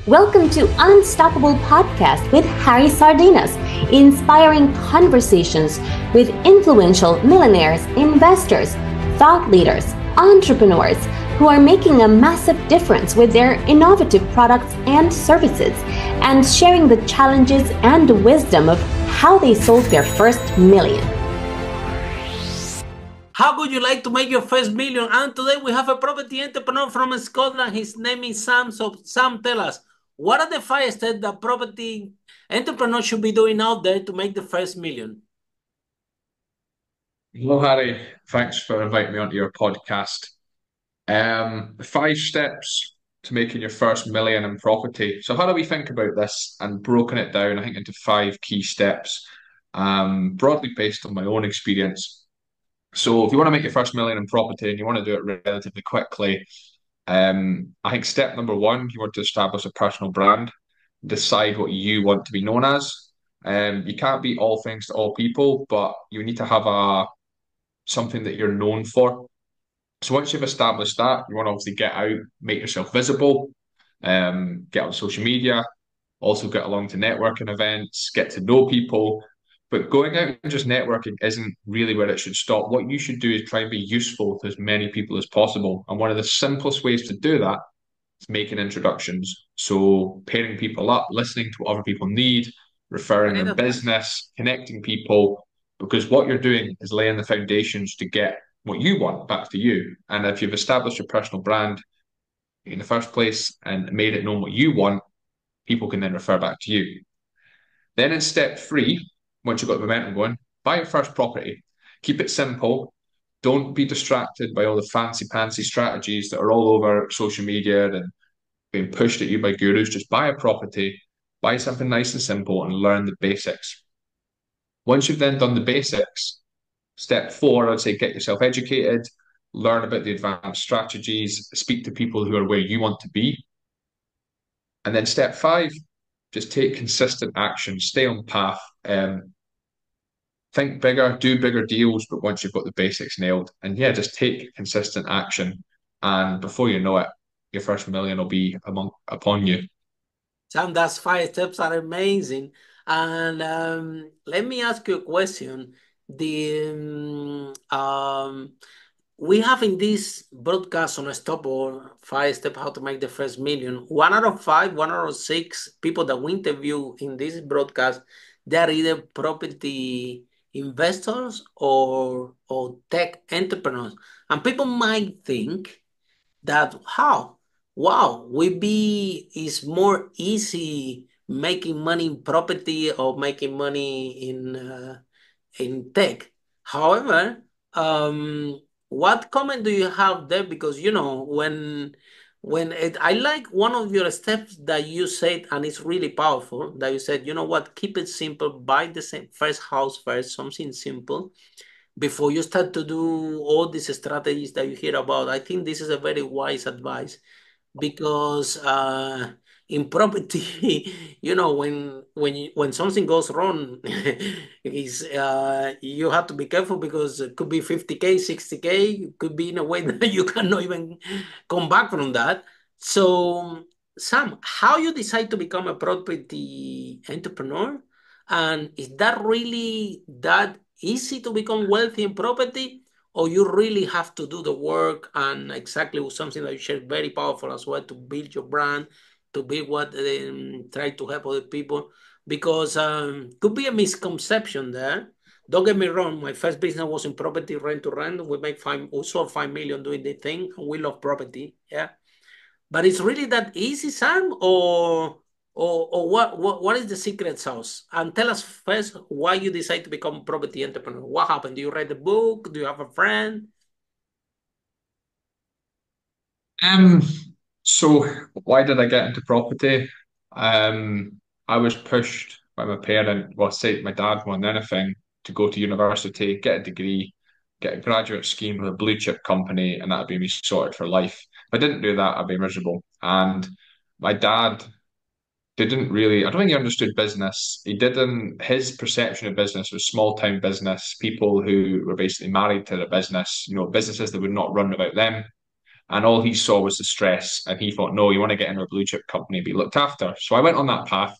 Welcome to Unstoppable Podcast with Harry Sardinas, inspiring conversations with influential millionaires, investors, thought leaders, entrepreneurs who are making a massive difference with their innovative products and services, and sharing the challenges and wisdom of how they sold their first million. How would you like to make your first million? And today we have a property entrepreneur from Scotland. His name is Sam. So Sam, tell us, what are the 5 steps that property entrepreneurs should be doing out there to make the first million? Hello, Harry. Thanks for inviting me onto your podcast. 5 steps to making your first million in property. So, how do we think about this? And broken it down, I think, into 5 key steps, broadly based on my own experience. So, if you want to make your first million in property and you want to do it relatively quickly, I think step number one, you want to establish a personal brand, decide what you want to be known as. You can't be all things to all people, but you need to have a something that you're known for. So once you've established that, you want to obviously get out, make yourself visible, get on social media, also get along to networking events, get to know people. But going out and just networking isn't really where it should stop. What you should do is try and be useful to as many people as possible. And one of the simplest ways to do that is making introductions. So pairing people up, listening to what other people need, referring Great them advice. business, connecting people, because what you're doing is laying the foundations to get what you want back to you. And if you've established your personal brand in the first place and made it known what you want, people can then refer back to you. Then in step three, once you've got the momentum going, buy your first property. Keep it simple. Don't be distracted by all the fancy pantsy strategies that are all over social media and being pushed at you by gurus. Just buy a property, buy something nice and simple, and learn the basics. Once you've then done the basics, step four, I'd say get yourself educated, learn about the advanced strategies, speak to people who are where you want to be. And then step five, just take consistent action, stay on path, think bigger, do bigger deals, but once you've got the basics nailed, and yeah, just take consistent action. And before you know it, your first million will be upon you. Sam, that's 5 steps are amazing. And let me ask you a question. The we have in this broadcast on Unstoppable 5 steps how to make the first million. 1 out of 5, 1 out of 6 people that we interview in this broadcast, they are either property investors or tech entrepreneurs. And people might think that how wow we be is more easy making money in property or making money in tech. However, what comment do you have there? Because I like one of your steps that you said, and it's really powerful, that you said, you know what, keep it simple, buy the same first house first, something simple before you start to do all these strategies that you hear about. I think this is a very wise advice because in property, when something goes wrong, is you have to be careful because it could be 50K, 60K, it could be in a way that you cannot even come back from that. So, Sam, how you decide to become a property entrepreneur? And is that really that easy to become wealthy in property, or you really have to do the work and exactly with something that you share very powerful as well to build your brand, to be what try to help other people because could be a misconception there. Don't get me wrong, my first business was in property rent to rent. We make we sold 5 million doing the thing, and we love property, yeah. But it's really that easy, Sam, or what is the secret sauce? And tell us first why you decide to become property entrepreneur. What happened? Do you read the book? Do you have a friend? Um, so why did I get into property? I was pushed by my parent, well, say my dad more than anything, to go to university, get a degree, get a graduate scheme with a blue chip company, and that'd be me sorted for life. If I didn't do that, I'd be miserable. And my dad didn't really, I don't think he understood business. He didn't, his perception of business was small town business, people who were basically married to the business, businesses that would not run without them. And all he saw was the stress. And he thought, no, you want to get into a blue chip company, be looked after. So I went on that path.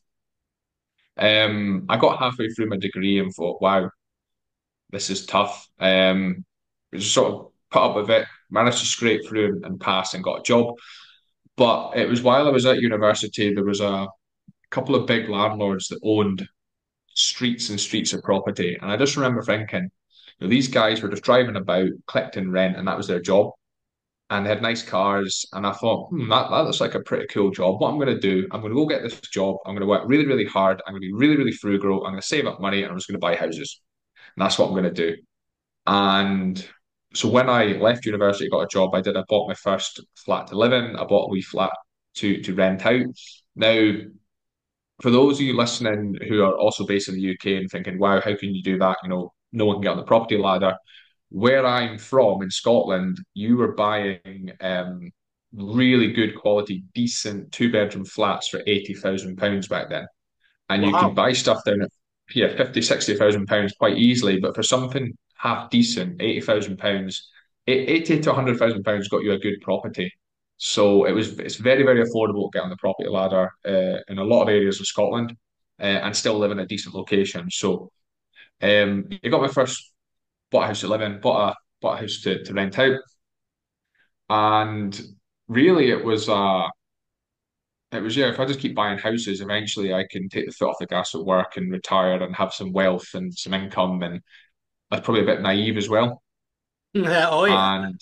I got halfway through my degree and thought, wow, this is tough. Just sort of put up with it, managed to scrape through and pass and got a job. But it was while I was at university, there was a couple of big landlords that owned streets and streets of property. And I just remember thinking, these guys were just driving about, collecting rent, and that was their job. And they had nice cars. And I thought, that looks like a pretty cool job. What I'm going to do, I'm going to go get this job. I'm going to work really, really hard. I'm going to be really, really frugal. I'm going to save up money and I'm just going to buy houses. And that's what I'm going to do. And so when I left university, got a job, I bought my first flat to live in. I bought a wee flat to rent out. Now, for those of you listening who are also based in the UK and thinking, wow, how can you do that? No one can get on the property ladder. Where I'm from in Scotland, you were buying really good quality, decent two-bedroom flats for £80,000 back then. And you could Wow. buy stuff down at, yeah, 50, £60,000 quite easily. But for something half decent, £80,000, 80 to £100,000 got you a good property. So it's very, very affordable to get on the property ladder in a lot of areas of Scotland and still live in a decent location. So you got my first bought a house to live in, bought a house to rent out. And really it was yeah, if I just keep buying houses, eventually I can take the foot off the gas at work and retire and have some wealth and some income. And that's probably a bit naive as well. Oh yeah. And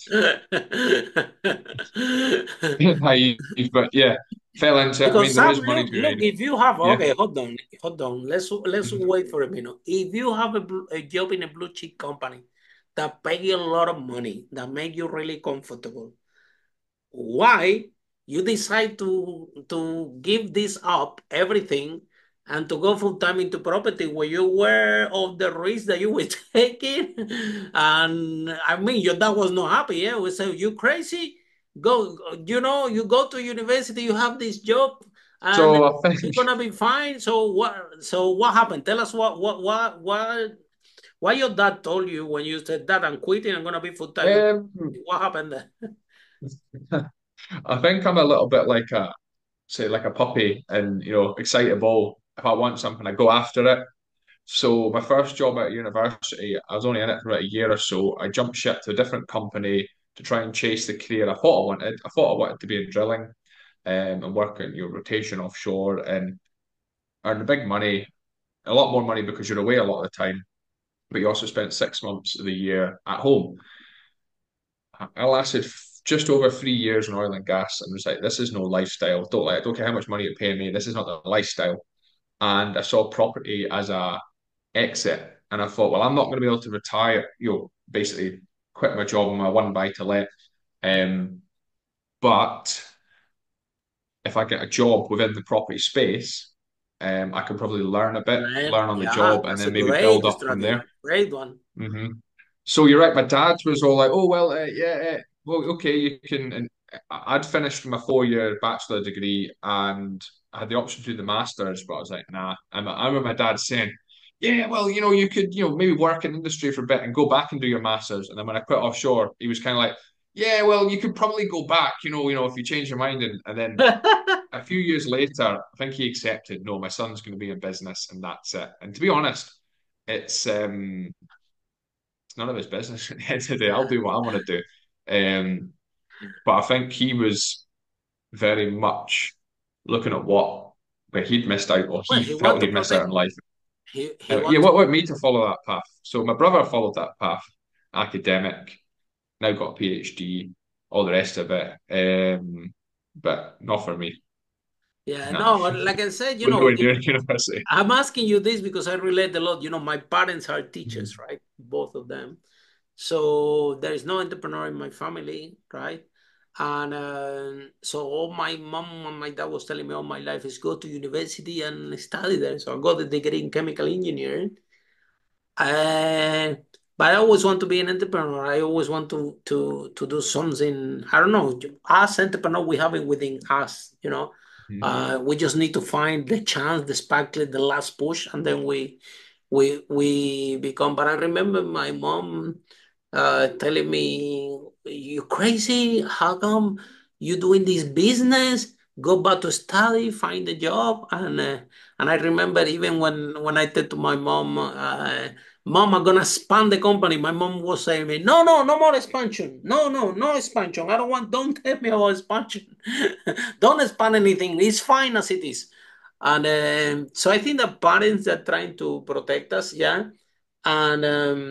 naive, but yeah, fell into it. I Because mean, there Sam, is money to be look, made. if you have, Yeah. okay, hold on. Let's Mhm. wait for a minute. If you have a job in a blue chip company that pay you a lot of money, that make you really comfortable, why you decide to give this up, everything, and to go full time into property where you were of the risk that you were taking? And I mean, your dad was not happy. Yeah, we say you crazy. Go, you go to university, you have this job, and So I you're think gonna be fine. So what? So what happened? Tell us what your dad told you when you said that I'm quitting. I'm gonna be full time. What happened there? I think I'm a little bit like say like a puppy and excitable. If I want something, I go after it. So my first job at university, I was only in it for about a year or so. I jumped ship to a different company to try and chase the career I thought I wanted. I thought I wanted to be in drilling and work in rotation offshore and earn big money, a lot more money because you're away a lot of the time. But you also spent 6 months of the year at home. I lasted just over 3 years in oil and gas and was like, this is no lifestyle. Don't care how much money you're paying me. This is not the lifestyle. And I saw property as a exit. And I thought, well, I'm not going to be able to retire, basically quit my job on my one buy to let. Um, but if I get a job within the property space, I can probably learn a bit, Man, learn on the yeah, job, and that's a then maybe build great up from strategy. there. Great one. hmm So you're right. My dad was all like, "Oh well, yeah, well, okay, you can." And I'd finished my 4 year bachelor degree, and I had the option to do the masters, but I was like, "Nah." I remember my dad saying, "Yeah, well, you could, maybe work in industry for a bit and go back and do your masters." And then when I quit offshore, he was kind of like, "Yeah, well, you could probably go back, if you change your mind." And then a few years later, I think he accepted, no, my son's going to be in business, and that's it. And to be honest, it's it's none of his business at the end of the day. I'll do what I want to do. But I think he was very much looking at where he'd missed out, or Well, he he want felt to he'd missed out protect. in life. He Yeah, want to. what about me to follow that path? So my brother followed that path, academic, now got a PhD, all the rest of it. But not for me. Yeah, Nah, no, like I said, we're nowhere near university. I'm asking you this because I relate a lot. My parents are Mhm. teachers, right? Both of them. So there is no entrepreneur in my family, right? And so all my mom and my dad was telling me all my life is go to university and study there. So I got the degree in chemical engineering. Uh, but I always want to be an entrepreneur. I always want to do something. I don't know. As entrepreneur, we have it within us. Mhm. We just need to find the chance, the sparkle, the last push, and then we become. But I remember my mom. telling me, "You crazy? How come you doing this business? Go back to study, find a job." And I remember even when I said to my mom, "Mom, I'm gonna expand the company." My mom was saying me, "No, no, no more expansion. No, no, no expansion. I don't want. Don't tell me about expansion. Don't expand anything. It's fine as it is." And so I think the parents are trying to protect us, yeah, and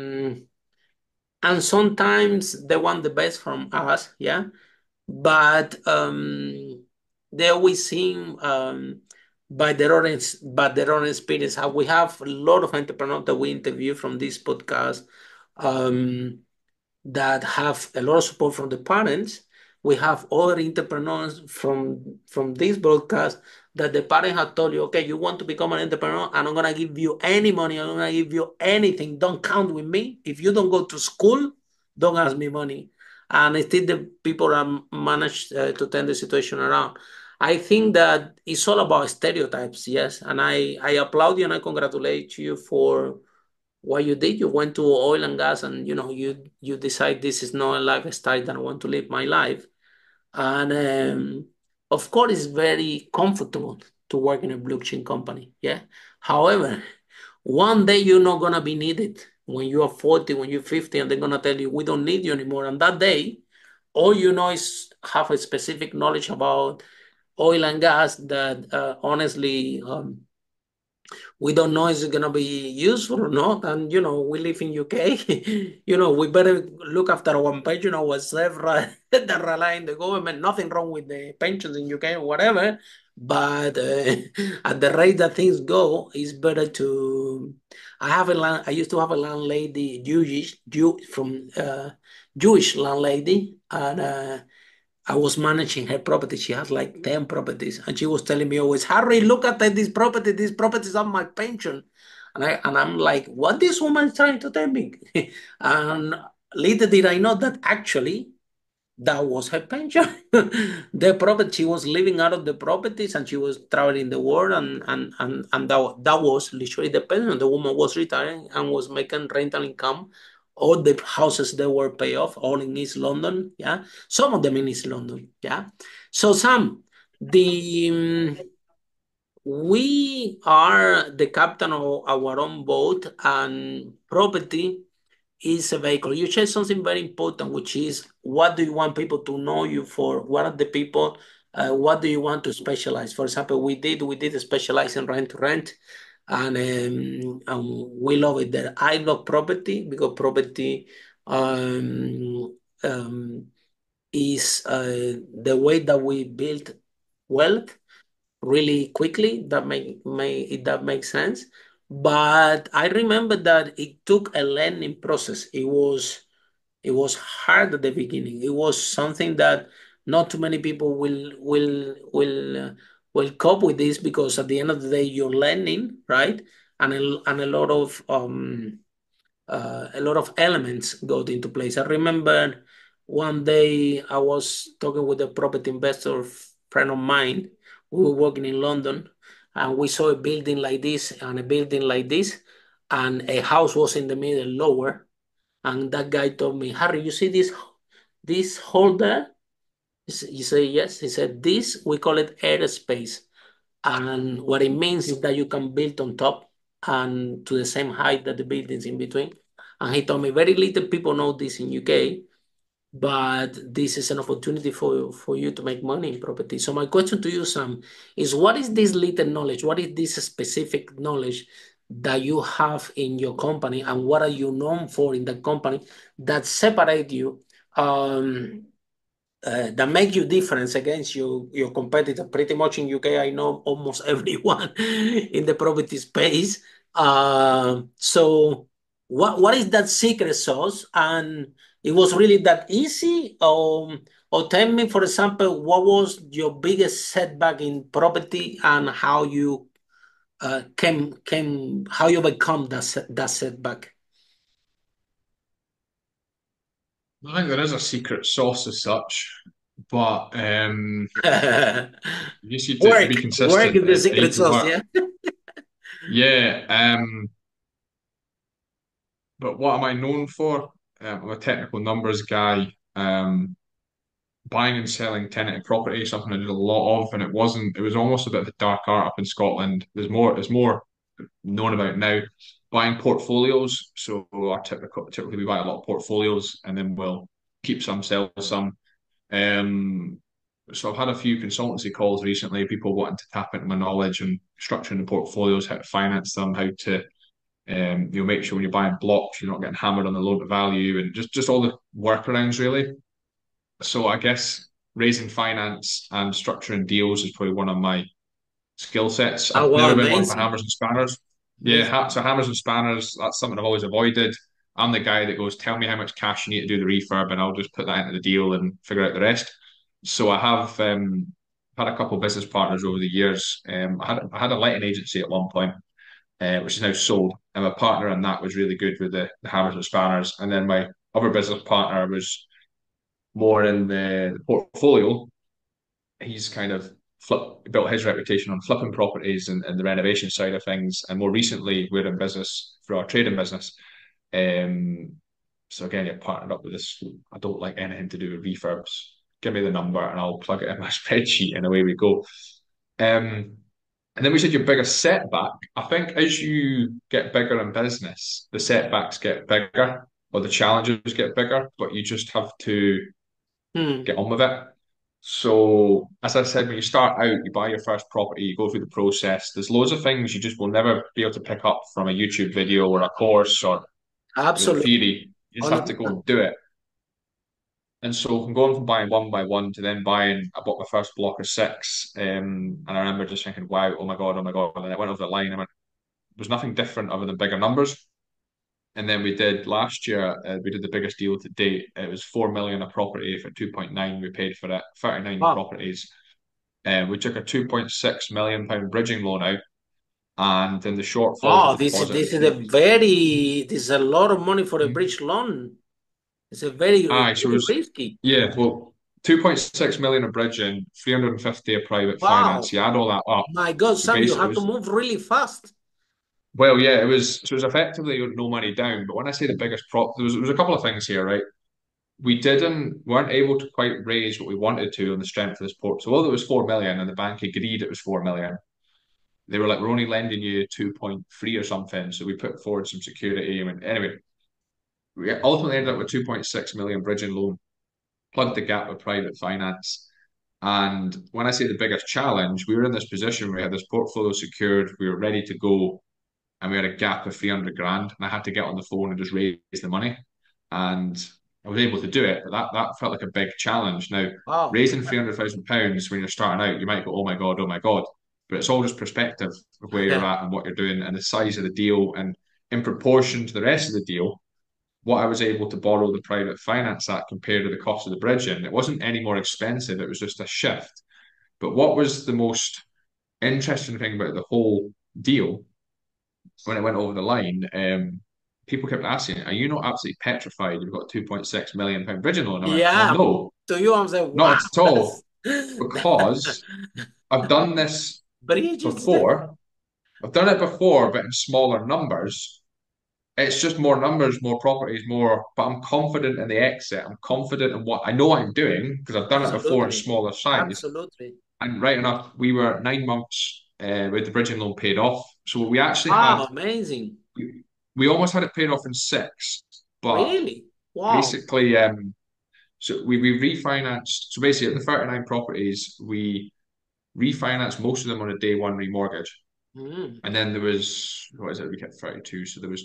sometimes they want the best from us, yeah, but they always seem by their own experience. We have a lot of entrepreneurs that we interview from this podcast, um, that have a lot of support from the parents. We have other entrepreneurs from this broadcast that the parent have told you, okay, you want to become an entrepreneur, and I'm gonna give you any money, I'm gonna give you anything. Don't count with me. If you don't go to school, don't ask me money. And still the people are managed to turn the situation around. I think that it's all about stereotypes, yes. And I applaud you and I congratulate you for what you did. You went to oil and gas, and you decide this is not a lifestyle that I want to live my life. And of course, it's very comfortable to work in a blockchain company. Yeah. However, one day you're not gonna be needed when you are 40, when you're 50, and they're gonna tell you we don't need you anymore. And that day, all you know is have a specific knowledge about oil and gas that honestly, we don't know is it gonna be useful or not. And we live in UK. We better look after our pension ourselves rather than rely on the government. Nothing wrong with the pensions in UK or whatever, but at the rate that things go, it's better to. I used to have a landlady, Jewish landlady, and I was managing her property. She has like 10 properties. And she was telling me always, Harry, look at this property. These properties are my pension. And I'm like, what this woman is trying to tell me? And little did I know that actually that was her pension. The property, she was living out of the properties, and she was traveling the world, and that was literally the pension. The woman was retiring and was making rental income. All the houses they were paid off, all in East London. Yeah. Some of them in East London. Yeah. So Sam, the we are the captain of our own boat, and property is a vehicle. You said something very important, which is what do you want people to know you for? What are the people? What do you want to specialize? For example, we did specialize in rent to rent, and we love it there. I love property because property is the way that we build wealth really quickly. That makes sense. But I remember that it took a learning process. It was hard at the beginning. It was something that not too many people will cope with this, because at the end of the day you're learning, right? And a lot of elements go into place. I remember one day I was talking with a property investor friend of mine. We were working in London, and we saw a building like this and a building like this, and a house was in the middle lower. And that guy told me, Harry, you see this hole there? He said, yes. He said, this, we call it airspace. And what it means is that you can build on top and to the same height that the buildings in between. And he told me very little people know this in UK, but this is an opportunity for you to make money in property. So my question to you, Sam, is what is this little knowledge? What is this specific knowledge that you have in your company, and what are you known for in the company that separate you? That make you difference against your competitor. Pretty much in UK, I know almost everyone in the property space. So what is that secret sauce? And it was really that easy? Or tell me, for example, what was your biggest setback in property, and how you how you become that setback? I think there is a secret sauce as such, but you just need to Work, be work consistent. is the You need secret to sauce, work. yeah. Yeah. But what am I known for? I'm a technical numbers guy. Buying and selling tenanted property, something I did a lot of, and it was almost a bit of a dark art up in Scotland. There's more known about now. Buying portfolios. So typically we buy a lot of portfolios and then we'll keep some, sell some. Um, so I've had a few consultancy calls recently, people wanting to tap into my knowledge and structuring the portfolios, how to finance them, how to make sure when you're buying blocks, you're not getting hammered on the loan to value, and just all the workarounds really. So I guess raising finance and structuring deals is probably one of my skill sets. Oh, I've wow, never been one for amazing. hammers and spanners. Yeah, Amazing. so hammers and spanners, that's something I've always avoided. I'm the guy that goes, tell me how much cash you need to do the refurb, and I'll just put that into the deal and figure out the rest. So I have had a couple of business partners over the years. I had a letting agency at one point, which is now sold, and my partner in that was really good with the hammers and spanners. And then my other business partner was more in the portfolio. He's kind of built his reputation on flipping properties and the renovation side of things. And more recently, we're in business for our trading business. Um, so again, you're partnered up with this. I don't like anything to do with refurbs. Give me the number and I'll plug it in my spreadsheet and away we go. Um, and then we said your biggest setback. I think as you get bigger in business, the setbacks get bigger or the challenges get bigger, but you just have to Hmm. get on with it. So, as I said, when you start out, you buy your first property, you go through the process. There's loads of things you just will never be able to pick up from a YouTube video or a course or Absolutely. theory. You just have to go 100%. and do it. And so, from going from buying one by one to then buying, I bought my first block of six, and I remember just thinking, "Wow, oh my god!" And then it went over the line. I went, "There's nothing different other than bigger numbers." And then we did last year, we did the biggest deal to date. It was 4 million a property for 2.9. We paid for it, 39 Wow. properties. We took a £2.6 million bridging loan out, and then the shortfall was Wow, the deposit of this the is three. this is a lot of money for a bridge loan. It's a Aye, so it very was, risky. yeah, well, 2.6 million of bridging, 350 of private finance. Wow. You add all that up. My God, So Sam, you basically, it have to was, move really fast. well, yeah, it was effectively no money down. But when I say the biggest prop, there was a couple of things here, right? Weren't able to quite raise what we wanted to on the strength of this port. So, although it was 4 million and the bank agreed it was 4 million, they were like, we're only lending you 2.3 or something. So we put forward some security. And anyway, we ultimately ended up with 2.6 million bridging loan, plugged the gap with private finance. And when I say the biggest challenge, we were in this position where we had this portfolio secured, we were ready to go, and we had a gap of 300 grand. And I had to get on the phone and just raise the money. And I was able to do it, but that felt like a big challenge. Now, Wow. raising £300,000 when you're starting out, you might go, oh my God. But it's all just perspective of where you're Yeah. at and what you're doing and the size of the deal. And in proportion to the rest of the deal, what I was able to borrow the private finance at compared to the cost of the bridging, it wasn't any more expensive, it was just a shift. But what was the most interesting thing about the whole deal when it went over the line? People kept asking, "Are you not absolutely petrified? You've got £2.6 million bridging loan." I went, "Well, Yeah. no, To you, I'm saying, wow, not at all, that's because I've done this bridges. before. I've done it before, but in smaller numbers. It's just more numbers, more properties, more. But I'm confident in the exit. I'm confident in what I know I'm doing because I've done it before in Absolutely. smaller size. Absolutely. And right enough, we were 9 months with the bridging loan paid off. So we actually had Wow, amazing. we almost had it paid off in six, but Really? Wow. basically, so we refinanced. So basically, the 39 properties, we refinanced most of them on a day one remortgage. Mm. And then there was, what is it? We kept 32. So there was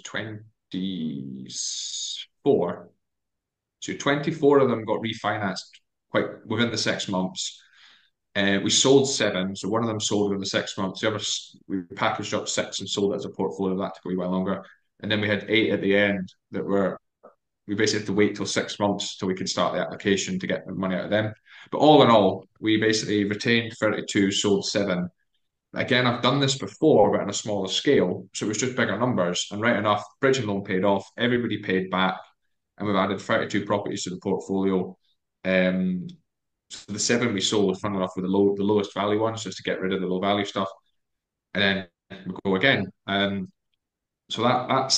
24. So 24 of them got refinanced quite within the 6 months. We sold seven. So one of them sold within the 6 months. The other, we packaged up six and sold it as a portfolio. That took a wee while longer. And then we had eight at the end that were, we basically had to wait till 6 months till we could start the application to get the money out of them. But all in all, we basically retained 32, sold seven. Again, I've done this before, but on a smaller scale. So it was just bigger numbers. And right enough, bridging loan paid off, everybody paid back, and we've added 32 properties to the portfolio. So the seven we sold, fun enough, were the lowest value ones, just to get rid of the low value stuff. And then we go again. So that's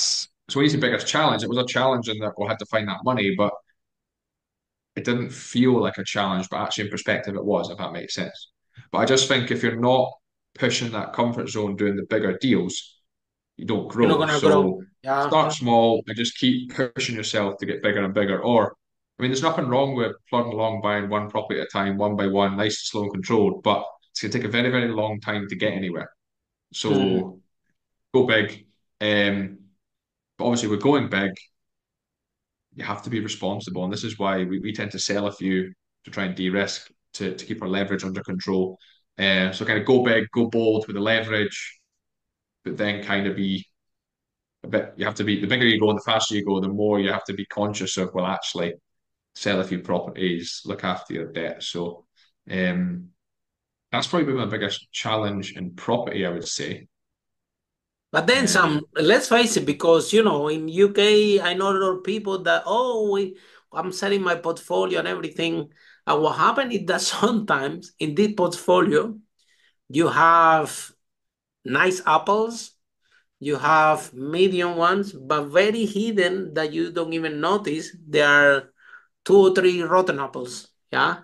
So when you say biggest challenge, it was a challenge in that we had to find that money, but it didn't feel like a challenge, but actually in perspective it was, if that makes sense. But I just think if you're not pushing that comfort zone, doing the bigger deals, you don't You're not grow. gonna grow. So Yeah, start yeah. small and just keep pushing yourself to get bigger and bigger. Or, I mean, there's nothing wrong with plodding along, buying one property at a time, one by one, nice, slow and controlled, but it's going to take a very, very long time to get anywhere. Mm. So go big. But obviously, with going big, you have to be responsible. And this is why we tend to sell a few to try and de-risk to keep our leverage under control. So kind of go big, go bold with the leverage, but then kind of be a bit, you have to be, the bigger you go and the faster you go, the more you have to be conscious of, well, actually sell a few properties, look after your debt. So um, that's probably been my biggest challenge in property, I would say. But then Um, some, let's face it, because in UK, I know a lot of people that, I'm selling my portfolio and everything. And what happened is that sometimes in this portfolio, you have nice apples, you have medium ones, but very hidden that you don't even notice. There are two or three rotten apples. Yeah.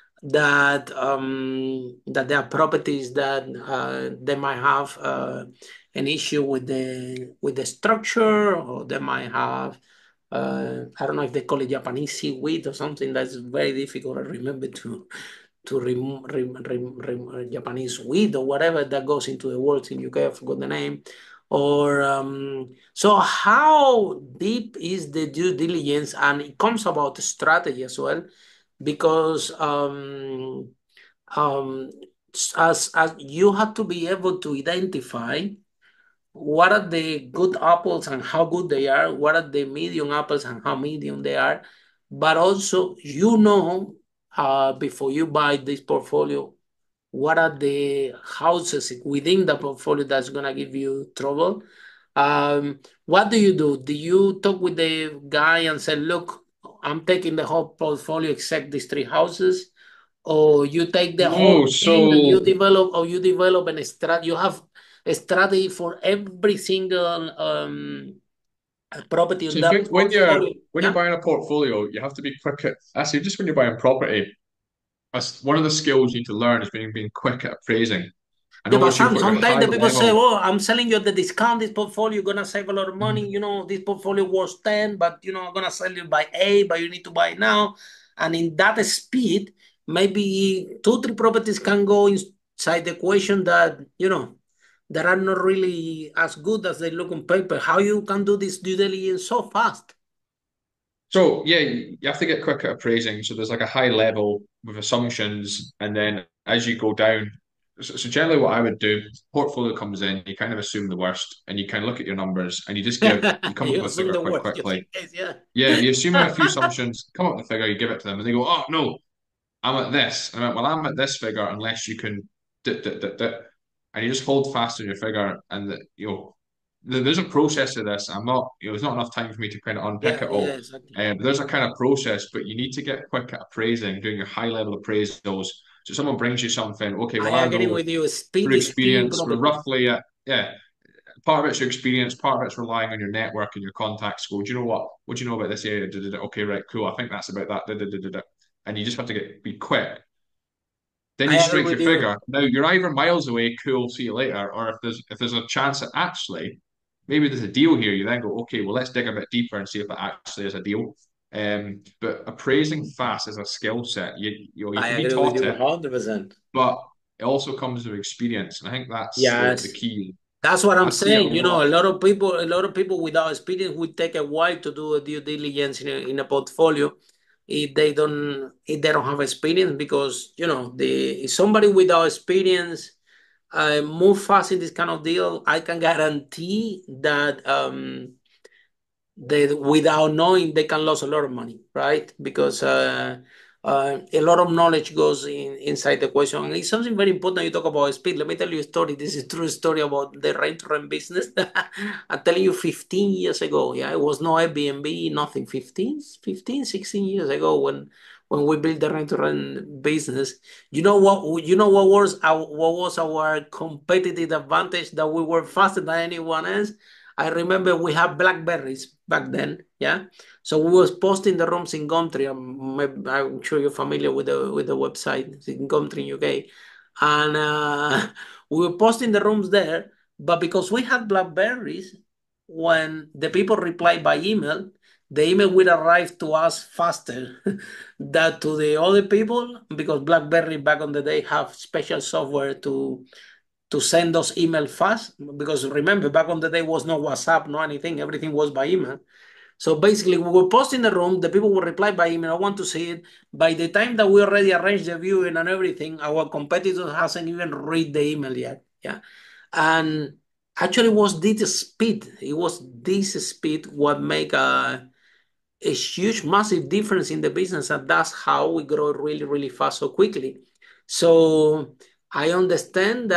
That there are properties that they might have an issue with the structure, or they might have I don't know if they call it Japanese seaweed or something that's very difficult to remember to remove Japanese weed or whatever that goes into the words in UK. I forgot the name. Or so how deep is the due diligence, and it comes about strategy as well, because um, as you have to be able to identify what are the good apples and how good they are, what are the medium apples and how medium they are, but also before you buy this portfolio, what are the houses within the portfolio that's gonna give you trouble. What do you do? Do you talk with the guy and say, look, I'm taking the whole portfolio except these three houses? Or you take the whole no, thing and so you develop an strat. You have a strategy for every single property so on I that think portfolio. when you're Yeah. buying a portfolio, you have to be quick at actually just when you're buying property, that's one of the skills you need to learn is being quick at appraising. I Yeah, know but once you've got your sometimes high the people say, level. "Oh, I'm selling you at the discount. This portfolio, you're gonna save a lot of money. Mhm. This portfolio was 10, but I'm gonna sell you by 8, but you need to buy it now." And in that speed, maybe two, three properties can go inside the equation that are not really as good as they look on paper. How you can do this due diligence so fast? So yeah, you have to get quick at appraising. So there's like a high level with assumptions, and then as you go down. So generally, what I would do, portfolio comes in, you kind of assume the worst, and you kind of look at your numbers, and you come up You with a assume figure the quite worst just in quickly. case, yeah. Yeah, you assume a few assumptions, come up with a figure, you give it to them, and they go, "Oh no, I'm at this." And I went, "Well, I'm at this figure unless you can and you just hold fast on your figure, and there's a process to this. I'm not, there's not enough time for me to kind of unpick Yeah, it yeah, all. exactly. But there's a kind of process, but you need to get quick at appraising, doing your high level appraisals. So someone brings you something, okay, I well, I agree know with you. through Speed is key in experience, we're property. roughly at, yeah, part of it's your experience, part of it's relying on your network and your contacts. Go, do you know what? What do you know about this area? Da, da, da. Okay, right, cool. I think that's about that. Da, da, da, da, da. And you just have to be quick. Then I you agree strike with your you. figure. Now you're either miles away, cool, see you later, or if there's a chance that actually maybe there's a deal here, you then go, okay, well let's dig a bit deeper and see if it actually is a deal. But appraising fast is a skill set. You I can be agree with taught you it, 100%. but it also comes with experience, and I think that's the Yes. key. That's what I'm I see it a saying. lot. A lot of people without experience will take a while to do a due diligence in a portfolio if they don't have experience, because if somebody without experience move fast in this kind of deal, I can guarantee that they, without knowing, they can lose a lot of money, right? Because a lot of knowledge goes inside the question. And it's something very important. You talk about speed. Let me tell you a story. This is a true story about the rent-to-rent business. I'm telling you, 15 years ago, yeah, it was no Airbnb, nothing. 16 years ago, when we built the rent-to-rent business. What was our competitive advantage, that we were faster than anyone else? I remember we had Blackberries back then, yeah. So we was posting the rooms in Gumtree. I'm sure you're familiar with the website. It's in Gumtree in UK, and we were posting the rooms there. But because we had Blackberries, when the people replied by email, the email will arrive to us faster than to the other people, because BlackBerry back on the day have special software to send us email fast. Because remember, back on the day was no WhatsApp, no anything. Everything was by email. So basically, we were posting the room. The people would reply by email. I want to see it. By the time that we already arranged the viewing and everything, our competitor hasn't even read the email yet. Yeah, and actually, it was this speed. It was this speed what make a huge, massive difference in the business, and that's how we grow really, really fast so quickly. So I understand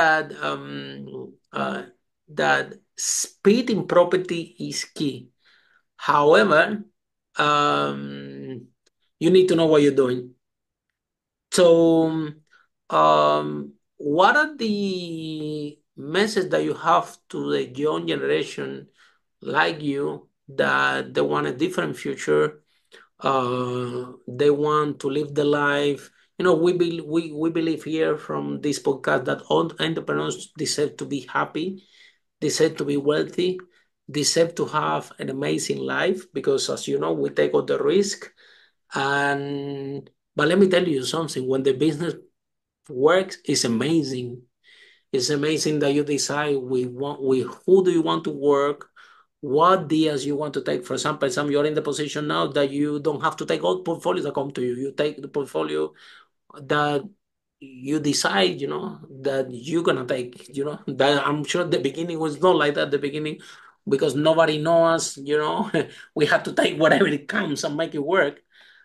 that speed in property is key. However, um, you need to know what you're doing. So, what are the message that you have to the young generation like you, that they want a different future? They want to live the life. We believe here from this podcast that all entrepreneurs deserve to be happy, deserve to be wealthy, deserve to have an amazing life, because, as you know, we take all the risk. And but let me tell you something: when the business works, it's amazing. It's amazing that you decide with who do you want to work, what deals you want to take. For example, some you're in the position now that you don't have to take all portfolios that come to you. You take the portfolio that you decide, that you're gonna take, that I'm sure the beginning was not like that at the beginning, because nobody knows us, we had to take whatever it comes and make it work.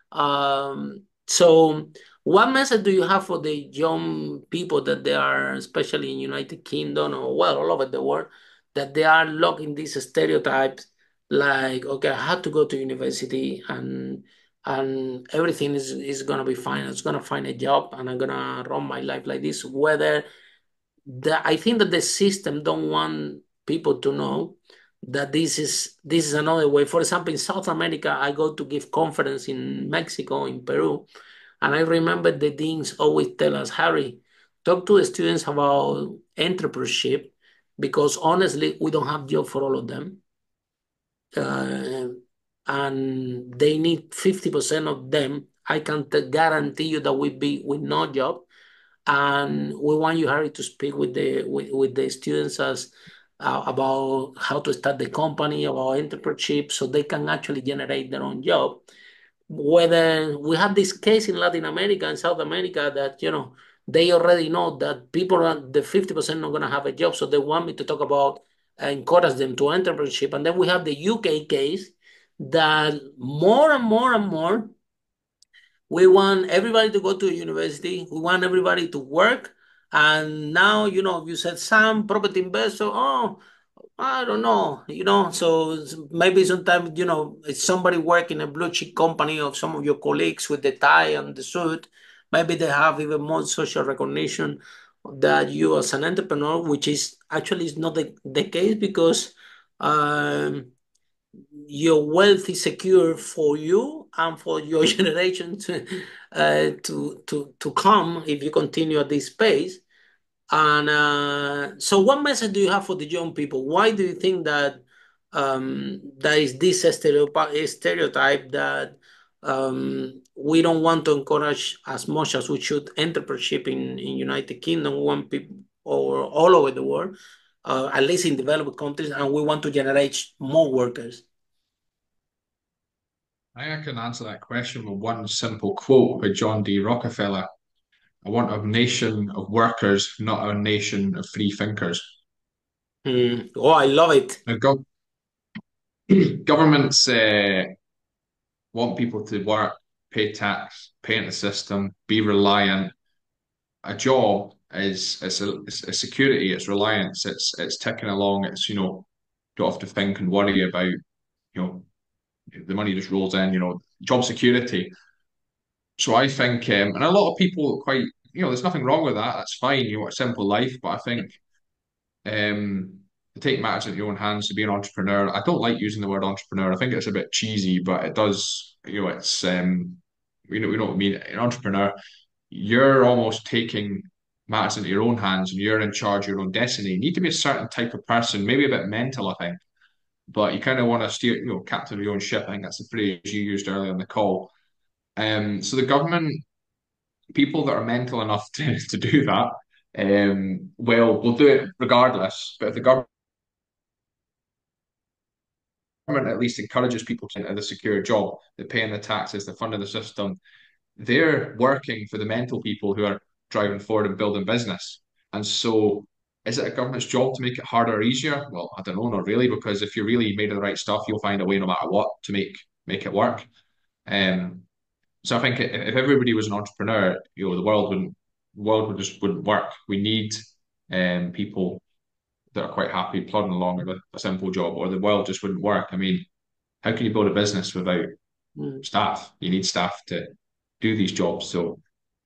So what message do you have for the young people that they are, especially in United Kingdom, or well, all over the world, that they are locked in these stereotypes, like, okay, I have to go to university, and everything is gonna be fine. I'm gonna find a job and I'm gonna run my life like this. Whether I think that the system don't want people to know that this is another way. For example, in South America, I go to give conference in Mexico, in Peru, and I remember the deans always tell us, Harry, talk to the students about entrepreneurship, because honestly, we don't have job for all of them. Uh, and they need 50% of them. I can guarantee you that we be with no job. And we want you, Harry, to speak with the students as about how to start the company, about entrepreneurship, so they can actually generate their own job. Whether we have this case in Latin America and South America that they already know that people are the 50% not going to have a job, so they want me to talk about encourage them to entrepreneurship. And then we have the UK case that more and more and more we want everybody to go to a university. We want everybody to work. And now, you said some property investor, oh, I don't know, so maybe sometimes, it's somebody working in a blue chip company of some of your colleagues with the tie and the suit. Maybe they have even more social recognition that you as an entrepreneur, which is actually is not the case, because um, your wealth is secure for you and for your generation to come if you continue at this pace. And so, what message do you have for the young people? Why do you think that there is this stereotype that we don't want to encourage as much as we should entrepreneurship in United Kingdom? We want people or all over the world, at least in developed countries, and we want to generate more workers. I can answer that question with one simple quote by John D. Rockefeller. I want a nation of workers, not a nation of free thinkers. Oh, I love it. Now, governments want people to work, pay tax, pay into the system, be reliant. A job is it's a security, it's reliance, it's ticking along. It's don't have to think and worry about the money just rolls in. Job security. So I think, and a lot of people quite, there's nothing wrong with that. That's fine. You want a simple life, but I think to take matters into your own hands, to be an entrepreneur. I don't like using the word entrepreneur. I think it's a bit cheesy, but it does, it's we know what I mean. An entrepreneur, you're almost taking matters into your own hands and you're in charge of your own destiny. You need to be a certain type of person, maybe a bit mental, I think, but you kind of want to steer, captain of your own ship. I think that's the phrase you used earlier in the call. So the government, people that are mental enough to do that, well, will do it regardless. But if the government at least encourages people to the secure job, they're paying the taxes, they're funding the system, they're working for the mental people who are driving forward and building business. And so, is it a government's job to make it harder or easier? Well, I don't know, not really, because if you're really made of the right stuff, you'll find a way no matter what to make it work. Um, so I think if everybody was an entrepreneur, the world wouldn't work. We need people that are quite happy plodding along with a simple job, or the world just wouldn't work. I mean, how can you build a business without staff? You need staff to do these jobs. So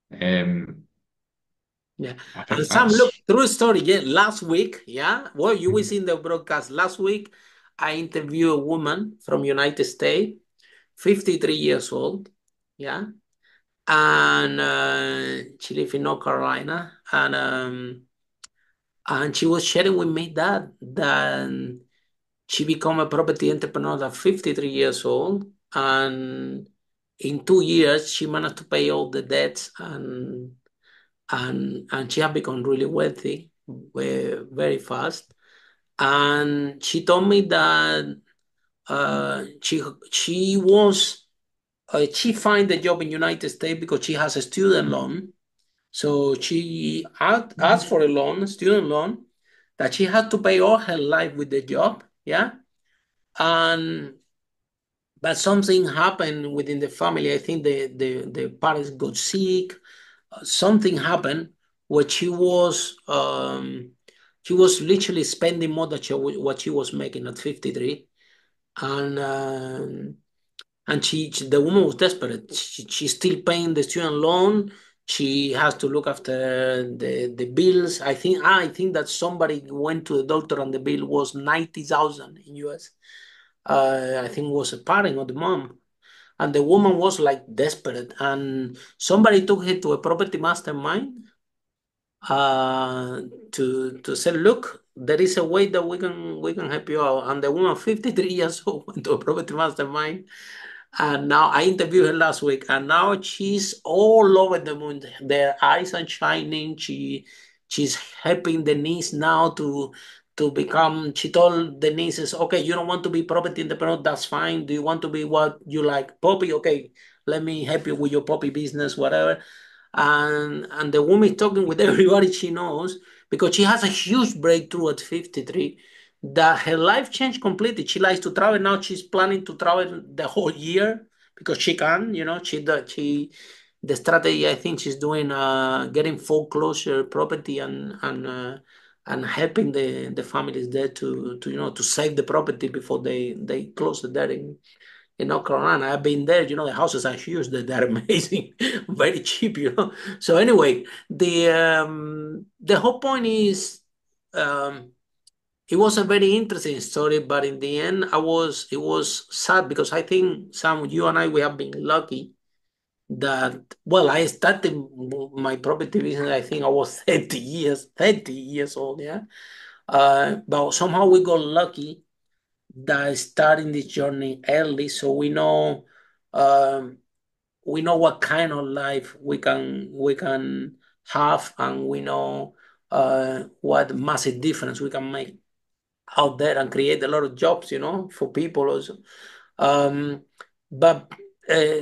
Yeah. I And think Sam, look, that's true story. Yeah, last week, yeah. Well, you will see in the broadcast. Last week, I interviewed a woman from United States, 53 years old. Yeah. And she lives in North Carolina. And she was sharing with me that she became a property entrepreneur at 53 years old. And in 2 years, she managed to pay all the debts and she had become really wealthy very fast. And she told me that she was she find a job in United States because she has a student loan. So she asked for a loan, student loan, that she had to pay all her life with the job. Yeah. And but something happened within the family. I think the parents got sick. Something happened where she was literally spending more than what she was making at 53. And the woman was desperate. She's still paying the student loan. She has to look after the bills. I think that somebody went to the doctor and the bill was 90,000 in US. I think it was a parent or the mom. And the woman was like desperate. And somebody took her to a property mastermind uh, to say, look, there is a way that we can help you out. And the woman, 53 years old, went to a property mastermind. And now I interviewed her last week, and now she's all over the moon. Their eyes are shining. She's helping the niece now to become. She told the nieces, "Okay, you don't want to be property entrepreneur. That's fine. Do you want to be what you like, puppy? Okay, let me help you with your puppy business, whatever." And the woman is talking with everybody she knows because she has a huge breakthrough at 53 that her life changed completely. She likes to travel now. She's planning to travel the whole year because she can. The strategy I think she's doing getting foreclosure property and helping the families there to save the property before they close the debt in North Carolina. I've been there. The houses are huge. They're amazing, very cheap. So anyway, the whole point is, um, it was a very interesting story, but in the end, it was sad because I think Sam, you and I, we have been lucky that, well, I started my property business. I think I was 30 years old. Yeah. But somehow we got lucky that starting this journey early, so um, we know what kind of life we can have, and we know what massive difference we can make out there and create a lot of jobs, for people also. Um, but uh,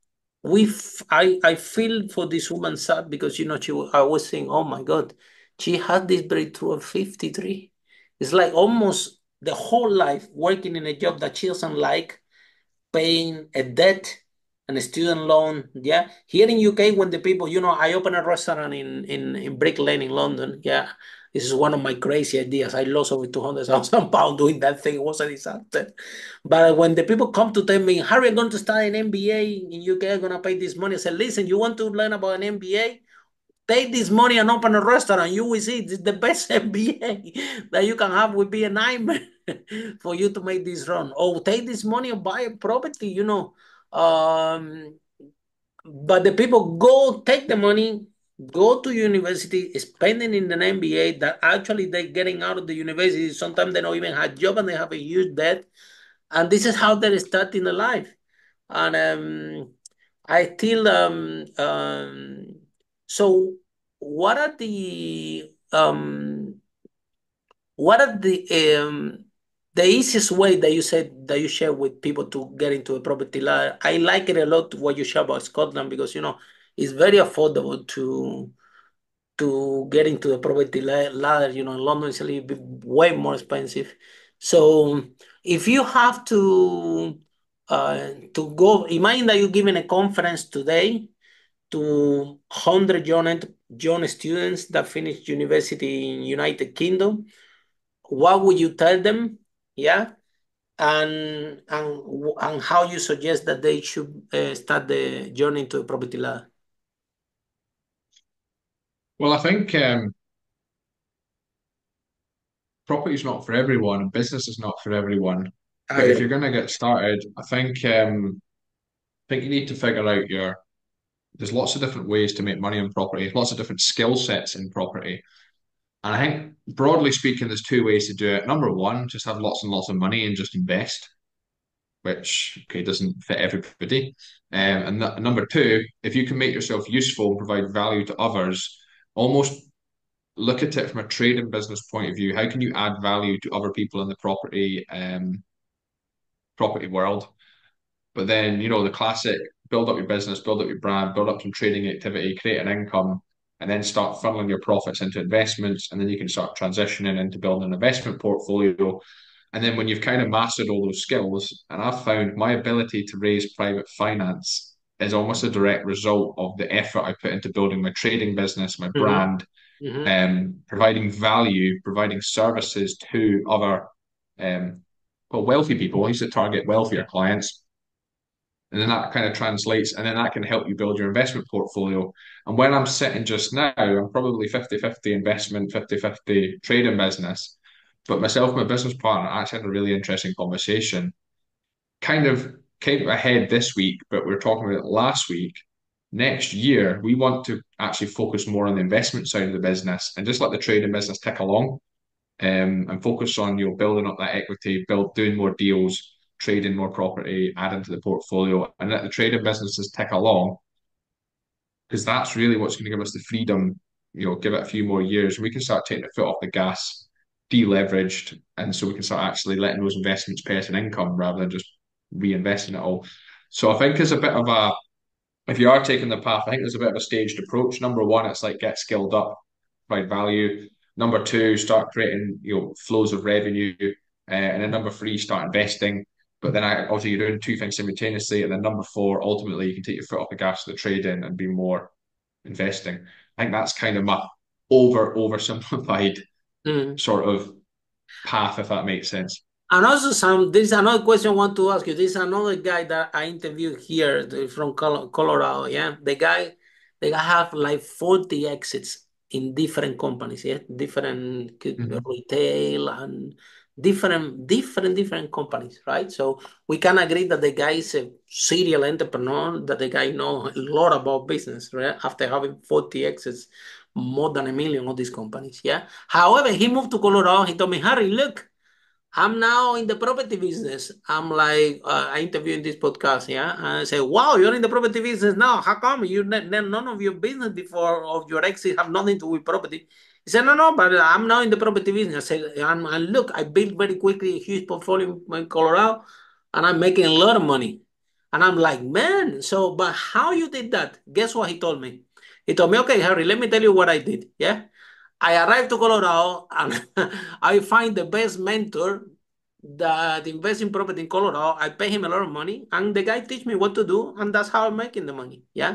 I feel for this woman sad because I was saying, oh my God, she had this breakthrough at 53. It's like almost the whole life working in a job that she doesn't like, paying a debt and a student loan. Yeah. Here in UK, when the people, I opened a restaurant in Brick Lane in London. Yeah. This is one of my crazy ideas. I lost over 200,000 pounds doing that thing. It was a disaster. But when the people come to tell me, Harry, I'm going to start an MBA in UK, I'm going to pay this money. I said, listen, you want to learn about an MBA? take this money and open a restaurant. You will see it's the best MBA that you can have will be a nightmare for you to make this run. Or take this money and buy a property, you know. But the people go take the money, go to university, spending in an MBA that actually they're getting out of the university. Sometimes they don't even have job and they have a huge debt. And this is how they're starting a life. And I feel so what are the easiest way that you said that you share with people to get into a property ladder? I like it a lot what you share about Scotland because it's very affordable to get into the property ladder. London is a little bit way more expensive. So if you have to go, imagine that you're giving a conference today to 100 young students that finished university in United Kingdom, what would you tell them? Yeah, and how you suggest that they should start the journey to a property ladder? Well, I think property is not for everyone, and business is not for everyone. I But if you're agree. going to get started, I think you need to figure out your. There's lots of different ways to make money in property, lots of different skill sets in property. And I think, broadly speaking, there's two ways to do it. Number one, just have lots and lots of money and just invest, which, okay, doesn't fit everybody. And number two, if you can make yourself useful and provide value to others, almost look at it from a trading business point of view. How can you add value to other people in the property world? But then, the classic build up your business, build up your brand, build up some trading activity, create an income, and then start funneling your profits into investments. And then you can start transitioning into building an investment portfolio. And then when you've kind of mastered all those skills, and I've found my ability to raise private finance is almost a direct result of the effort I put into building my trading business, my Mm-hmm. brand, Mm-hmm. providing value, providing services to other wealthy people. I used to target wealthier clients. And then that kind of translates, and then that can help you build your investment portfolio. And where I'm sitting just now, I'm probably 50-50 investment, 50-50 trading business. But myself and my business partner actually had a really interesting conversation. Kind of came ahead this week, but we were talking about it last week. Next year, we want to actually focus more on the investment side of the business and just let the trading business tick along, and focus on building up that equity, doing more deals, trading more property, adding to the portfolio, and let the trading businesses tick along because that's really what's going to give us the freedom. Give it a few more years, and we can start taking the foot off the gas, deleveraged, and so we can start actually letting those investments pay us an income rather than just reinvesting it all. So I think there's a bit of a if you are taking the path, I think there's a bit of a staged approach. Number one, it's like get skilled up, provide value. Number two, start creating flows of revenue, and then number three, start investing. But then also you're doing two things simultaneously. And then number four, ultimately you can take your foot off the gas of the trading and be more investing. I think that's kind of my oversimplified Mm-hmm. sort of path, if that makes sense. And also, this is another question I want to ask you. This is another guy that I interviewed here from Colorado. Yeah, the guy have like 40 exits in different companies. Yeah, different Mhm. retail and different companies. Right. So we can agree that the guy is a serial entrepreneur. That the guy know a lot about business. Right. After having 40 exits, more than 1 million of these companies. Yeah. However, he moved to Colorado. He told me, Harry, look. I'm now in the property business. I'm like, I interview in this podcast, yeah. And I say, wow, you're in the property business now. How come none of your business before of your exit have nothing to do with property? He said, no, but I'm now in the property business. I said, and look, I built very quickly a huge portfolio in Colorado, and I'm making a lot of money. And I'm like, man, but how you did that? Guess what he told me? He told me, okay, Harry, let me tell you what I did. Yeah. I arrived to Colorado and I find the best mentor that invests in property in Colorado. I pay him a lot of money and the guy teach me what to do and that's how I'm making the money. Yeah.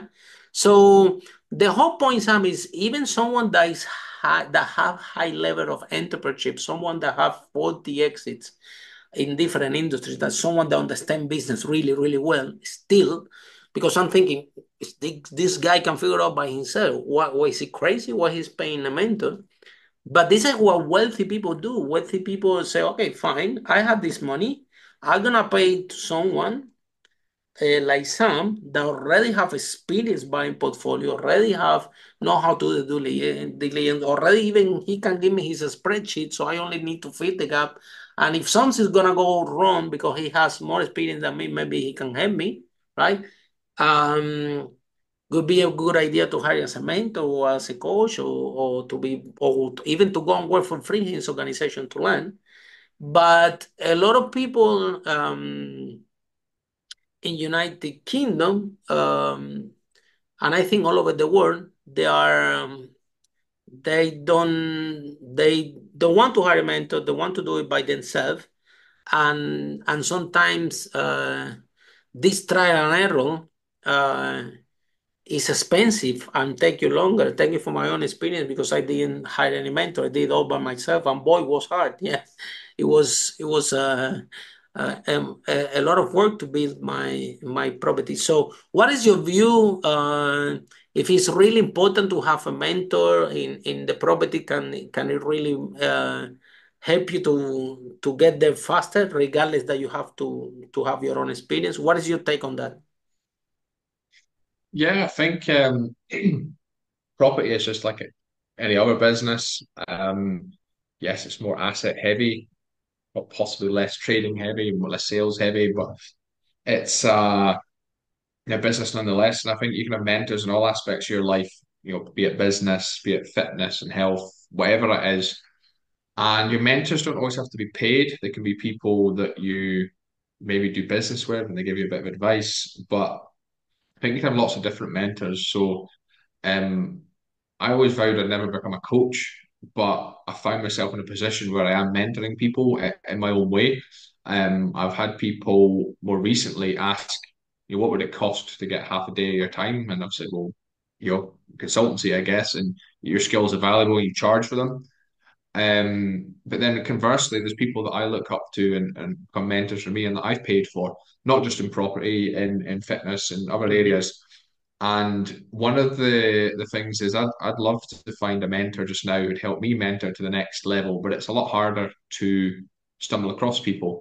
So the whole point, Sam, is even someone that is that have high level of entrepreneurship, someone that have 40 exits in different industries, that someone that understand business really, really well, still because I'm thinking this guy can figure out by himself. What is he crazy? Why he's paying a mentor? But this is what wealthy people do. Wealthy people say, okay, fine, I have this money. I'm gonna pay it to someone like Sam that already have experience buying portfolio, already have know how to do diligence, already even he can give me his spreadsheet, so I only need to fill the gap. And if something's gonna go wrong because he has more experience than me, maybe he can help me, right? Um, Would be a good idea to hire as a mentor or as a coach or to be or even to go and work for free in his organization to learn. But a lot of people in United Kingdom, and I think all over the world, they don't want to hire a mentor. They want to do it by themselves, and sometimes this trial and error is expensive and take you longer. Thank you for my own experience because I didn't hire any mentor. I did all by myself, and boy, it was hard. Yeah, it was a lot of work to build my property. So, what is your view? If it's really important to have a mentor in the property, can it really help you to get there faster, regardless that you have to have your own experience? What is your take on that? Yeah, I think property is just like any other business. Yes, it's more asset heavy, but possibly less trading heavy, more less sales heavy, but it's a business nonetheless. And I think you can have mentors in all aspects of your life, be it business, be it fitness and health, whatever it is. And your mentors don't always have to be paid. They can be people that you maybe do business with and they give you a bit of advice. But I think you can have lots of different mentors. So um, I always vowed I'd never become a coach, but I found myself in a position where I am mentoring people in my own way. I've had people more recently ask, what would it cost to get half a day of your time? And I've said, well, consultancy, I guess, and your skills are valuable, you charge for them. But then conversely, there's people that I look up to and become mentors for me and that I've paid for, not just in property, in fitness and other areas. And one of the things is I'd love to find a mentor just now who'd help me mentor to the next level, but it's a lot harder to stumble across people.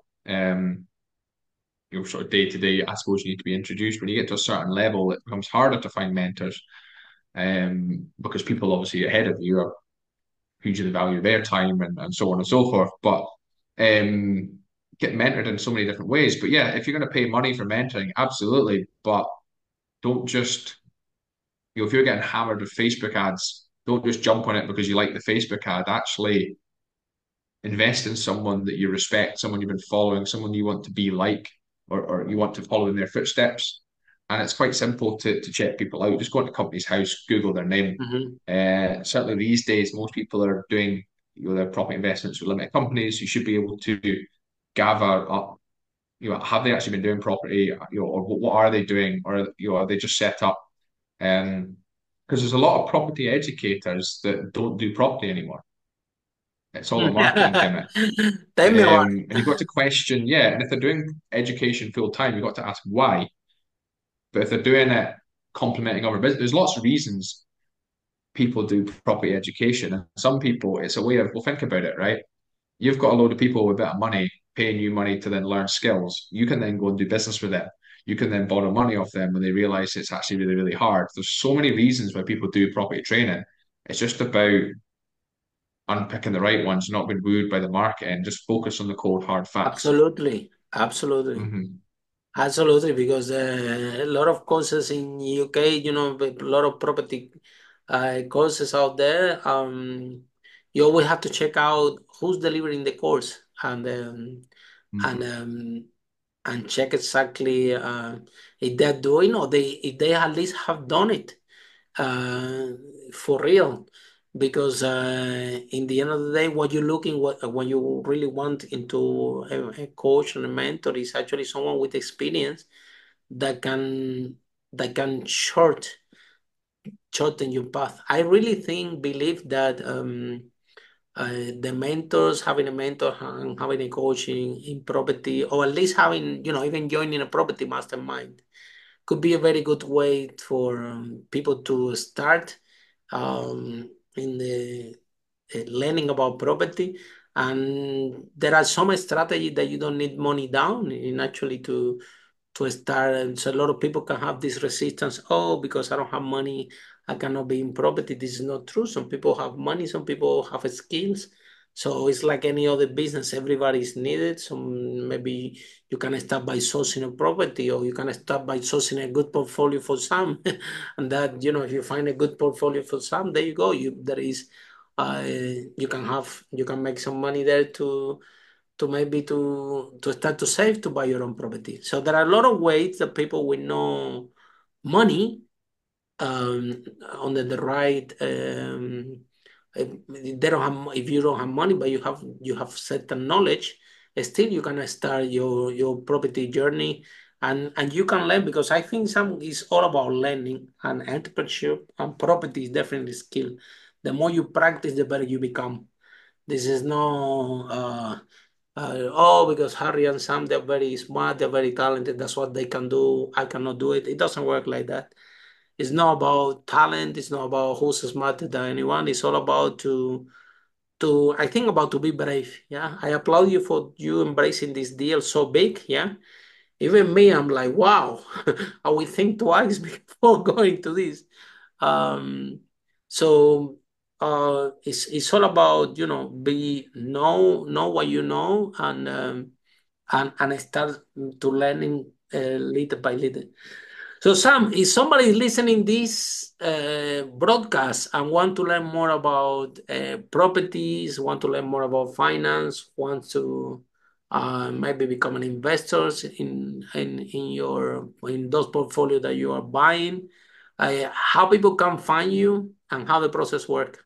Sort of day to day, I suppose you need to be introduced. When you get to a certain level, it becomes harder to find mentors, because people obviously ahead of you are hugely value their time and so on and so forth. But get mentored in so many different ways. But yeah, if you're going to pay money for mentoring, absolutely. But don't just, if you're getting hammered with Facebook ads, don't just jump on it because you like the Facebook ad. Actually, invest in someone that you respect, someone you've been following, someone you want to be like, or you want to follow in their footsteps. And it's quite simple to check people out. Just go into company's house, Google their name. Mm-hmm. Certainly these days, most people are doing their property investments with limited companies. You should be able to gather up, have they actually been doing property, or what are they doing, or are they just set up? Because there's a lot of property educators that don't do property anymore. It's all a marketing gimmick. Tell me about And you've got to question, yeah, and if they're doing education full time, you've got to ask why. But if they're doing it complementing other business, there's lots of reasons people do property education. And some people, it's a way of, well, think about it, right? You've got a load of people with a bit of money paying you money to then learn skills. You can then go and do business with them. You can then borrow money off them when they realize it's actually really, really hard. There's so many reasons why people do property training. It's just about unpicking the right ones, not being wooed by the market and just focus on the cold, hard facts. absolutely, absolutely. Hmm. Absolutely, because a lot of courses in UK, a lot of property courses out there. You always have to check out who's delivering the course and Hmm. check exactly if they're doing or if they at least have done it uh, for real. Because in the end of the day, what you're looking what you really want into a coach and a mentor is actually someone with experience that can shorten your path. I really believe that the mentors, having a mentor and having a coaching in property, or at least having, even joining a property mastermind, could be a very good way for people to start in the learning about property. And there are some strategies that you don't need money down in actually to start. And so a lot of people can have this resistance. Oh, because I don't have money, I cannot be in property. This is not true. Some people have money, some people have skills. So it's like any other business. Everybody is needed. So maybe you can start by sourcing a property, or you can start by sourcing a good portfolio for some. And that, if you find a good portfolio for some, there you go. You can make some money there to maybe to start to save to buy your own property. So there are a lot of ways that people with no money under the right if you don't have money but you have certain knowledge, still you can start your property journey, and you can learn, because I think some is all about learning, and entrepreneurship and property is definitely skill. The more you practice, the better you become. This is no because Harry and Sam, they're very smart, they're very talented, that's what they can do, I cannot do it. It doesn't work like that. It's not about talent, it's not about who's smarter than anyone. It's all about I think about to be brave. Yeah. I applaud you for you embracing this deal so big. Yeah. Even me, I'm like, wow, I will think twice before going to this. Um, so it's all about, be know what you know, and start to learning little by little. So Sam, if somebody is listening this broadcast and want to learn more about properties, want to learn more about finance, want to maybe become an investor in those portfolio that you are buying, how people can find you and how the process work?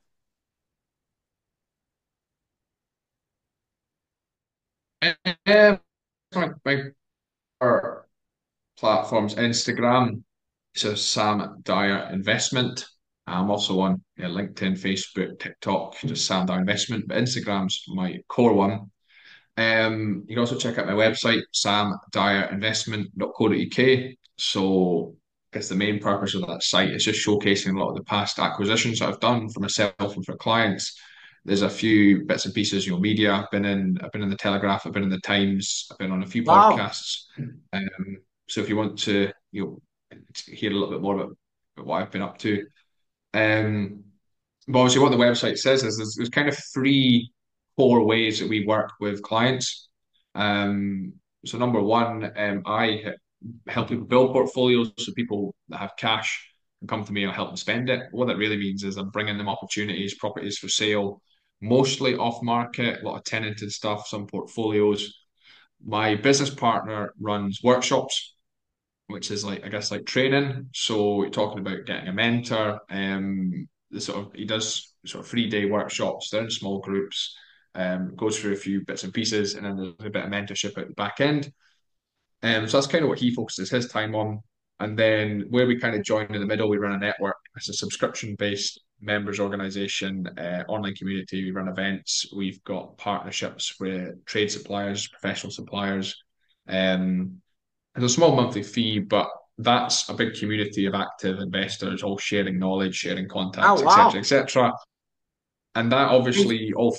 Um, my platforms, Instagram, so Sam Dyer Investment. I'm also on LinkedIn, Facebook, TikTok, just Sam Dyer Investment, but Instagram's my core one. You can also check out my website, samdyerinvestment.co.uk. So I guess the main purpose of that site is just showcasing a lot of the past acquisitions that I've done for myself and for clients. There's a few bits and pieces, media. I've been in the Telegraph, I've been in the Times, I've been on a few Wow. podcasts. So if you want to, hear a little bit more about what I've been up to. Um, but obviously, what the website says is there's kind of three core ways that we work with clients. So number one, I help people build portfolios. So people that have cash can come to me, I'll help them spend it. What that really means is I'm bringing them opportunities, properties for sale, mostly off market, a lot of tenanted stuff, some portfolios. My business partner runs workshops, which is like, I guess, like training. So you're talking about getting a mentor. He does sort of 3 day workshops. They're in small groups. Goes through a few bits and pieces, and then there's a bit of mentorship at the back end. So that's kind of what he focuses his time on. And then where we kind of join in the middle, we run a network. It's a subscription-based members organization, online community. We run events. We've got partnerships with trade suppliers, professional suppliers. There's a small monthly fee, but that's a big community of active investors, all sharing knowledge, sharing Oh, contacts, etc., wow. etc. And that obviously all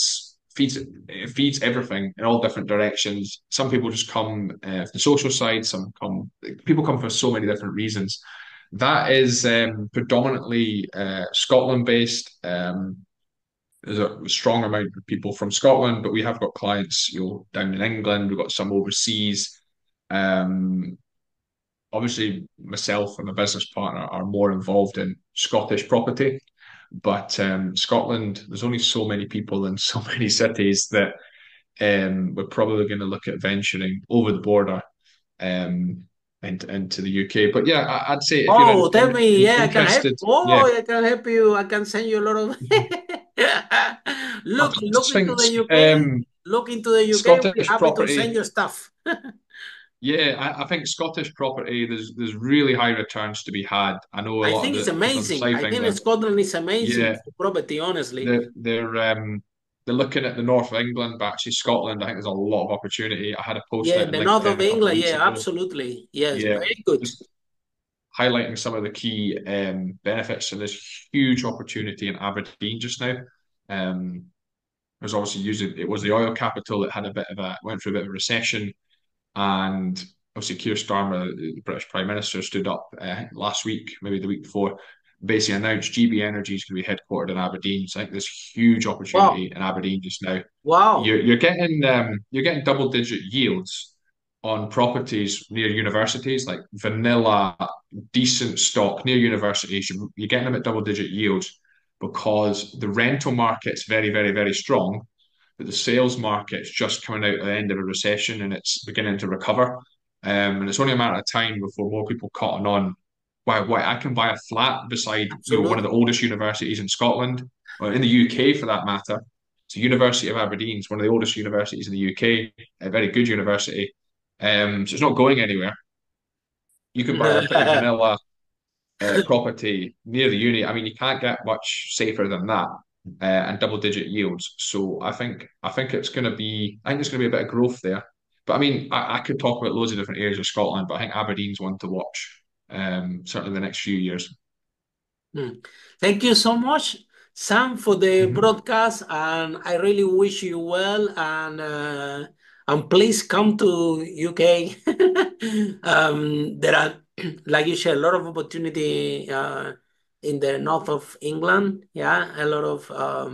feeds everything in all different directions. Some people just come for the social side. People come for so many different reasons. That is predominantly Scotland based. There's a strong amount of people from Scotland, but we have got clients, down in England. We've got some overseas. Um, Obviously, myself and my business partner are more involved in Scottish property, but Scotland, there's only so many people in so many cities that we're probably going to look at venturing over the border um, into the UK. But yeah, I'd say if you're Oh, tell me, yeah, I can help. interested, yeah, Oh, I can help you. I can send you a lot of. I Look just into think the UK. Look into the UK. We're Scottish happy to send property. you stuff. Yeah, I think Scottish property. There's really high returns to be had. I know a I lot of think it's the people in the amazing. south I of think England. Scotland is amazing Yeah, for property, honestly. they're looking at the north of England, but actually Scotland, I think there's a lot of opportunity. I had a post Yeah, out on the north LinkedIn of a couple of England. weeks Yeah, ago. absolutely. Yes, Yeah, very good. highlighting some of the key benefits. And there's huge opportunity in Aberdeen just now. There's obviously it was the oil capital that had went through a bit of a recession, and obviously Keir Starmer, the British Prime Minister, stood up last week, maybe the week before, basically announced GB Energy is going to be headquartered in Aberdeen. So I think there's huge opportunity in Aberdeen just now. Wow. You're getting double-digit yields on properties near universities, like vanilla, decent stock near universities. You're getting them at double-digit yields because the rental market's very, very, very strong, but the sales market's just coming out at the end of a recession and it's beginning to recover. And it's only a matter of time before more people cotton on. Why I can buy a flat beside one of the oldest universities in Scotland, or in the UK for that matter. So University of Aberdeen is one of the oldest universities in the UK, a very good university. So it's not going anywhere. You can buy a pretty vanilla property near the uni. I mean, you can't get much safer than that, and double-digit yields. So I think it's going to be a bit of growth there. But I mean, I could talk about loads of different areas of Scotland, but I think Aberdeen's one to watch, certainly in the next few years. Thank you so much, Sam, for the broadcast, and I really wish you well. And please come to UK. There are, like you said, a lot of opportunity in the north of England. Yeah, a lot of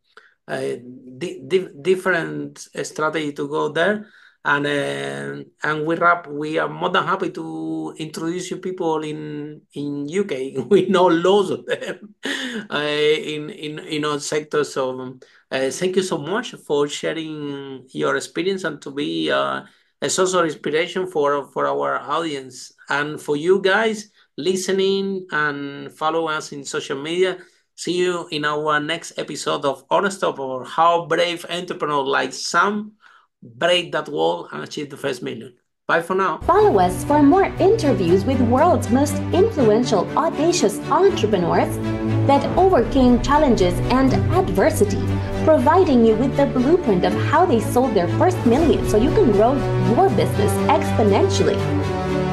different strategy to go there. And we are more than happy to introduce you people in UK. We know loads of them in our sector. So thank you so much for sharing your experience and to be a source of inspiration for our audience and for you guys listening and follow us in social media. See you in our next episode of Unstoppable, how brave entrepreneurs like Sam break that wall and achieve the first million. Bye for now. Follow us for more interviews with world's most influential, audacious entrepreneurs that overcame challenges and adversity, providing you with the blueprint of how they sold their first million so you can grow your business exponentially.